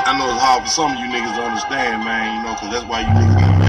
I know it's hard for some of you niggas to understand, man, you know, because that's why you niggas